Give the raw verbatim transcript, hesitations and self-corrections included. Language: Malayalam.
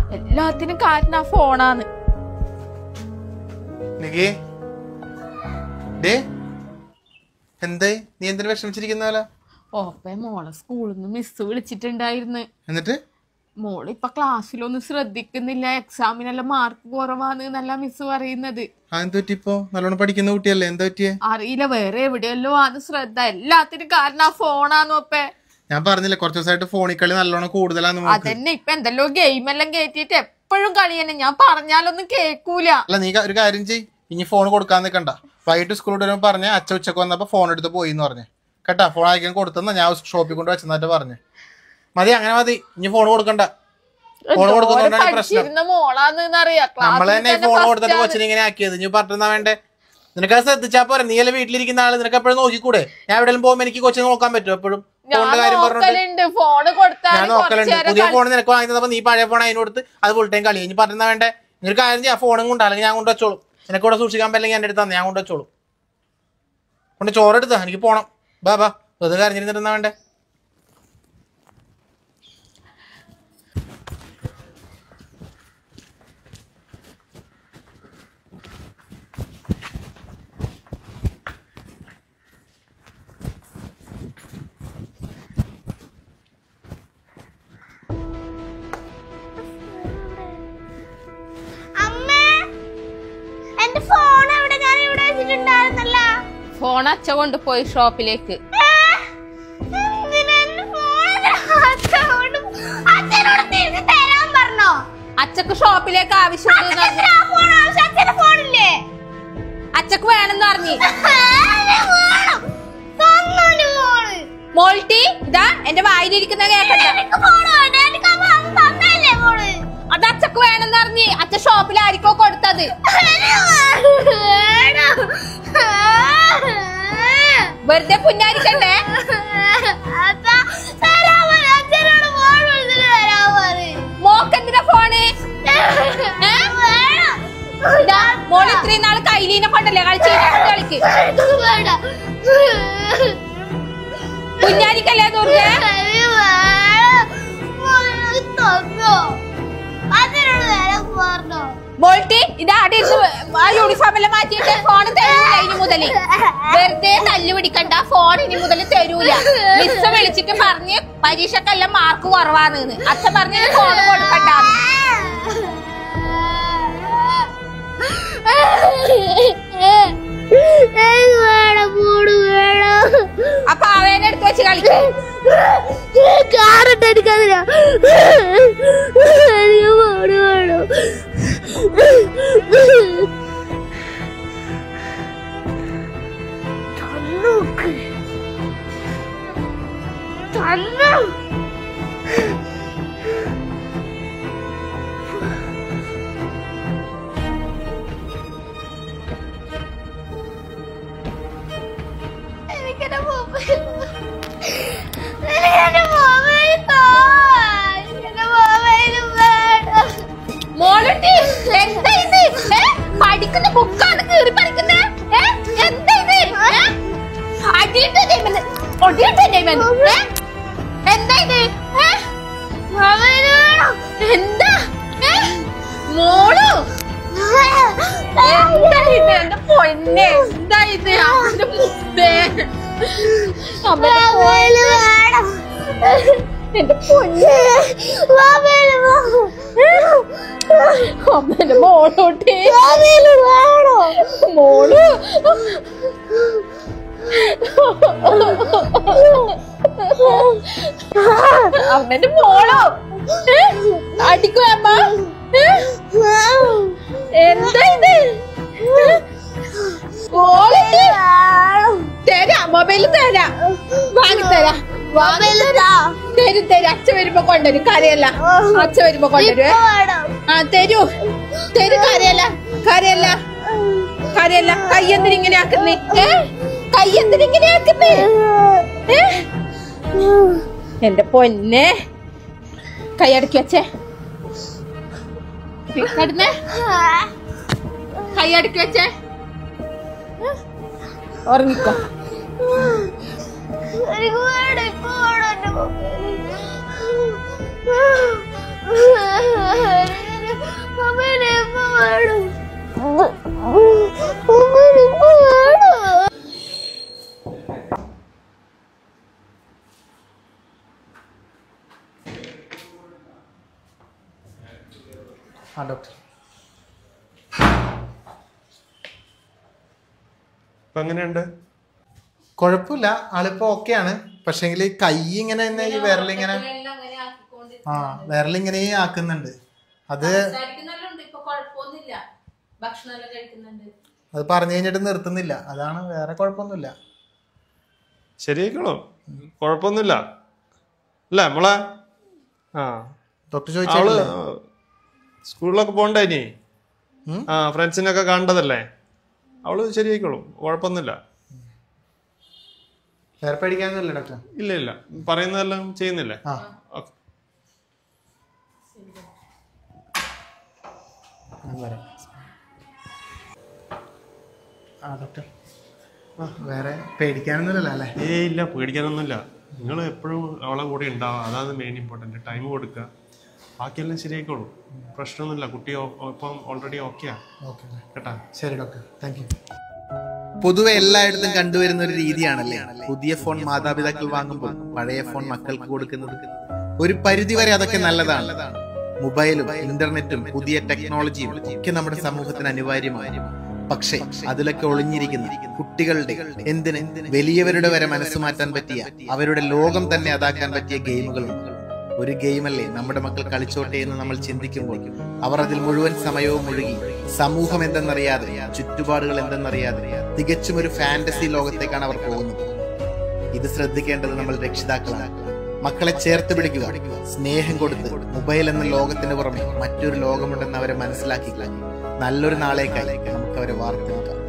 എല്ലാത്തിനും കാരണം ആ ഫോണാണ്. എന്തേ നീ എന്തിനു വിഷമിച്ചിരിക്കുന്ന? ഓപ്പ മോളെ സ്കൂളിൽ നിന്ന് മിസ് വിളിച്ചിട്ടുണ്ടായിരുന്നു. എന്നിട്ട് മോള് ഇപ്പൊ ക്ലാസ്സിലൊന്നും ശ്രദ്ധിക്കുന്നില്ല, എക്സാമിനെല്ലാം മാർക്ക് കുറവാന്ന് എന്നല്ല മിസ് പറയുന്നത്. നല്ലോണം പഠിക്കുന്ന കുട്ടിയല്ലേ, എന്താ പറ്റിയേ? അറിയില്ല, വേറെ എവിടെയല്ലോ ആണ് ശ്രദ്ധ. എല്ലാത്തിനും കാരണം ആ ഫോണാന്ന്. ഒപ്പേ ഞാൻ പറഞ്ഞില്ലേ കുറച്ച് ദിവസമായിട്ട് ഫോണിൽ കളി നല്ലോണം കൂടുതലാന്ന്. അതന്നെ, ഇപ്പൊ എന്തെല്ലോ ഗെയിം എല്ലാം കയറ്റിട്ട് എപ്പോഴും കളി തന്നെ. ഞാൻ പറഞ്ഞാലൊന്നും കേൾക്കൂല. അല്ല നീ ഒരു കാര്യം ചെയ്യ്, ഇനി ഫോൺ കൊടുക്കാൻ നിൽക്കണ്ട. വൈകിട്ട് സ്കൂളിൽ വരുമ്പോൾ പറഞ്ഞ അച്ഛ ഉച്ചക്ക് വന്നപ്പോ ഫോൺ എടുത്ത് പോയി എന്ന് പറഞ്ഞേ കേട്ടാ. ഫോൺ അയക്കാൻ കൊടുത്തെന്നാ ഞാൻ ഷോപ്പിൽ കൊണ്ട് വെച്ചെന്നിട്ട് പറഞ്ഞേ. മതി, അങ്ങനെ മതി. ഇനി ഫോൺ കൊടുക്കണ്ട. ഫോൺ കൊടുക്കുന്നോണ്ടാണ് പ്രശ്നം. നമ്മള് തന്നെ ഫോൺ കൊടുത്തിട്ട് കൊച്ചിനെ ഇങ്ങനെ ആക്കിയത്. ഇനി പറഞ്ഞാ വേണ്ടേ? നിനക്ക് അത് ശ്രദ്ധിച്ചാ പോരെ. നീ അല്ലേ വീട്ടിലിരിക്കുന്ന ആള്, നിനക്ക് എപ്പോഴും നോക്കിക്കൂടെ? ഞാൻ എവിടെയും പോകുമ്പോ എനിക്ക് കൊച്ചിനെ നോക്കാൻ പറ്റും എപ്പോഴും? ഫോണിന്റെ കാര്യം പറഞ്ഞിട്ട് ഞാൻ നോക്കലുണ്ട്. പുതിയ ഫോൺ നിനക്ക് വാങ്ങി തന്നപ്പോ നീ പഴയ ഫോൺ അതിന് കൊടുത്ത് അത് ഫുൾ ടൈം കളി. ഇനി പറഞ്ഞാ വേണ്ടേ? നിനക്ക് കാര്യം ചെയ്യാം, ഫോണും കൊണ്ടാ, അല്ലെങ്കിൽ ഞാൻ കൊണ്ട് വെച്ചോളൂ. നിനക്ക് ഇവിടെ സൂക്ഷിക്കാൻ പറ്റില്ലെങ്കിൽ എന്റെ അടുത്ത് തന്നെ ഞാൻ കൊണ്ട് വെച്ചോളൂ. കൊണ്ട് ചോറെടുത്താ, എനിക്ക് പോണം. ബാ ബാ, വെറുതെ കരഞ്ഞിരുന്നിരുന്നാ വേണ്ടേ? ഫോൺ അച്ഛ കൊണ്ടുപോയി ഷോപ്പിലേക്ക്. അച്ഛക്ക് ഷോപ്പിലേക്ക് ആവശ്യമുണ്ട്. അച്ഛക്ക് വേണമെന്ന് പറഞ്ഞു. മോൾട്ടി ഇതാ എന്റെ വായിലിരിക്കുന്ന കേക്കട്ടെ. അത് അച്ഛക്ക് വേണമെന്ന് പറഞ്ഞു. അച്ഛ ഷോപ്പിൽ ആയിരിക്കോ കൊടുത്തത്. വെറുതെ പുന്നാരിക്കണ്ടേ? മോക്കെന്തിനാ ഫോണ്? മോള് ഇത്രയും നാള് കൈലീനെ കൊണ്ടല്ലേ കളിച്ച് കളിക്ക്. പുന്നാരിക്കല്ലേ ദുർഗ? മോൾട്ടി ഇത് ആടെ ആ യൂണിഫോം എല്ലാം മാറ്റിയിട്ട് ഫോണ് തരൂല ഇനി മുതല്. വെറുതെ തല്ലു പിടിക്കണ്ട, ഫോൺ ഇനി മുതൽ തരൂല. മിസ് വിളിച്ചിട്ട് പറഞ്ഞ് പരീക്ഷക്കെല്ലാം മാർക്ക് കുറവാന്ന്. അച്ഛൻ പറഞ്ഞ ഫോൺ കൊടുക്കണ്ട. അപ്പൊ അവനെ എടുത്ത് വെച്ച് കളിക്കും. മോളട്ടി എന്താ ഇത്? പഠിക്കുന്ന ബുക്കാണ് കീറി പഠിക്കുന്നേ. എന്താ ഇത്? അടിയിട്ട് എന്താ ഇത്? എന്താ മോളു? എന്താ ഇത്? എന്റെ പൊന്നെ എന്താ ഇത്? അവന്റെ മുമ്പേ എന്റെ പൊന്നെ അമ്മന്റെ മോളോട്ടെ മോള് അമ്മന്റെ മോളോ അടിക്കോ അമ്മ? എന്താ ഇത്? തരാ മൊബൈല് തരാ, വാങ്ങി തരാ. തരും തരും. അച്ഛ വരുമ്പോ കൊണ്ടുവരും. കരയല്ല, അച്ഛ വരുമ്പോ കൊണ്ടുവരും. ആ തരൂ തരൂ. കരയല്ല കരയല്ല കരയല്ല. കയ്യെന്തിനിങ്ങനെ ആക്കുന്നേ? കയ്യെന്തിനിങ്ങനെ ആക്കുന്നേ? എന്റെ പൊന്നെ കൈയടക്കി വെച്ചേ. കടന്നേ കൈയടക്കി വെച്ചേ. ഉറങ്ങിക്കോ. ആ ഡോക്ടർ. ഇപ്പൊ എങ്ങനെയുണ്ട്? കുഴപ്പമില്ല, ആളിപ്പോ ഓക്കെയാണ്. പക്ഷെങ്കിൽ കൈ ഇങ്ങനെ തന്നെ ഈ വിരലിങ്ങനെ ആ വിരലിങ്ങനെ ആക്കുന്നുണ്ട്. അത് അത് പറഞ്ഞു കഴിഞ്ഞിട്ട് നിർത്തുന്നില്ല. അതാണ്, വേറെ കുഴപ്പമൊന്നുമില്ല. ശരിയായിക്കോളൂ, കുഴപ്പമൊന്നുമില്ല അല്ലേ മോളെ? ആ ഡോക്ടർ ചോദിച്ചോളൂ. സ്കൂളിലൊക്കെ പോണ്ടേ ഇനി? ആ ഫ്രണ്ട്സിനൊക്കെ കാണേണ്ടതല്ലേ? അവള് ശരിയായിക്കോളും, കുഴപ്പമൊന്നുമില്ല. വേറെ പേടിക്കാനൊന്നുമില്ല ഡോക്ടർ? ഇല്ല ഇല്ല, പറയുന്നതെല്ലാം ചെയ്യുന്നില്ലേ? ഓക്കെ. ആ ഡോക്ടർ, വേറെ പേടിക്കാനൊന്നുമില്ലല്ലോ അല്ലേ? ഏയ് ഇല്ല, പേടിക്കാനൊന്നുമില്ല. നിങ്ങൾ എപ്പോഴും അവളെ കൂടെ ഉണ്ടാവുക, അതാണ് മെയിൻ ഇമ്പോർട്ടൻറ്റ്. ടൈം കൊടുക്കുക, ബാക്കിയെല്ലാം ശരിയായിക്കോളൂ. പ്രശ്നമൊന്നുമില്ല. കുട്ടി ഇപ്പം ഓൾറെഡി ഓക്കെയാ. ഓക്കെ കേട്ടാ? ശരി ഡോക്ടർ, താങ്ക് യു. പൊതുവെ എല്ലായിടത്തും കണ്ടുവരുന്ന ഒരു രീതിയാണല്ലേ പുതിയ ഫോൺ മാതാപിതാക്കൾ വാങ്ങുമ്പോൾ പഴയ ഫോൺ മക്കൾക്ക് കൊടുക്കുന്നത്. ഒരു പരിധിവരെ അതൊക്കെ നല്ലതാണ്. മൊബൈലും ഇന്റർനെറ്റും പുതിയ ടെക്നോളജിയും ഒക്കെ നമ്മുടെ സമൂഹത്തിന് അനിവാര്യമാണ്. പക്ഷേ അതിലൊക്കെ ഒളിഞ്ഞിരിക്കുന്ന കുട്ടികളുടെ, എന്തിന് വലിയവരുടെ വരെ മനസ്സ് മാറ്റാൻ പറ്റിയ, അവരുടെ ലോകം തന്നെ അതാക്കാൻ പറ്റിയ ഗെയിമുകളുണ്ട്. ഒരു ഗെയിമല്ലേ നമ്മുടെ മക്കൾ കളിച്ചോട്ടെ എന്ന് നമ്മൾ ചിന്തിക്കുമ്പോൾ അവർ അതിൽ മുഴുവൻ സമയവും മുഴുകി സമൂഹം എന്തെന്നറിയാതെ, ചുറ്റുപാടുകൾ എന്തെന്നറിയാതെ തികച്ചും ഒരു ഫാന്റസി ലോകത്തേക്കാണ് അവർ പോകുന്നത്. ഇത് ശ്രദ്ധിക്കേണ്ടത് നമ്മൾ രക്ഷിതാക്കളാണ്. മക്കളെ ചേർത്ത് പിടിക്കുക, സ്നേഹം കൊടുത്ത് മൊബൈൽ എന്ന ലോകത്തിന് പുറമെ മറ്റൊരു ലോകമുണ്ടെന്ന് അവരെ മനസ്സിലാക്കി നല്ലൊരു നാളേക്കായി നമുക്ക് അവരെ വാർത്തെടുക്കാം.